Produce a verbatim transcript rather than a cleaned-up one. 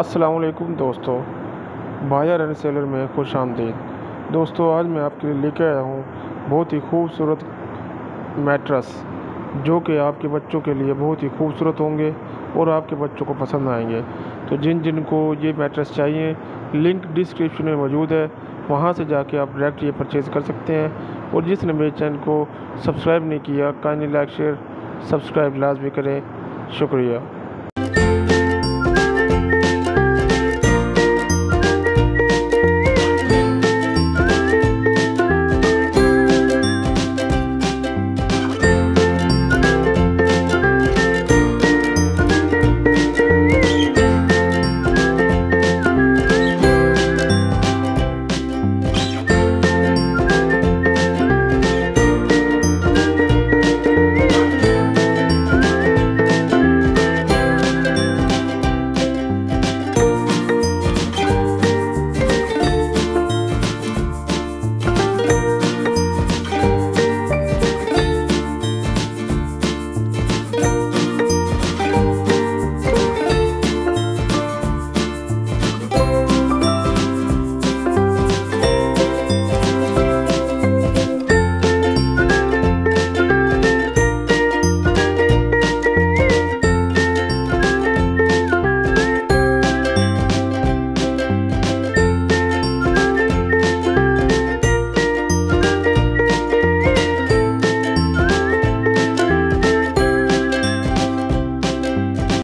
अस्सलाम वालेकुम दोस्तों, बाजार एंड सेलर में खुश आमदीद। दोस्तों, आज मैं आपके लिए लेकर आया हूँ बहुत ही खूबसूरत मैट्रेस, जो कि आपके बच्चों के लिए बहुत ही खूबसूरत होंगे और आपके बच्चों को पसंद आएंगे। तो जिन जिन को ये मैट्रेस चाहिए, लिंक डिस्क्रिप्शन में मौजूद है, वहाँ से जाके आप डायरेक्ट ये परचेज़ कर सकते हैं। और जिसने मेरे चैनल को सब्सक्राइब नहीं किया, काइंडली लाइक शेयर सब्सक्राइब लाजमी करें। शुक्रिया।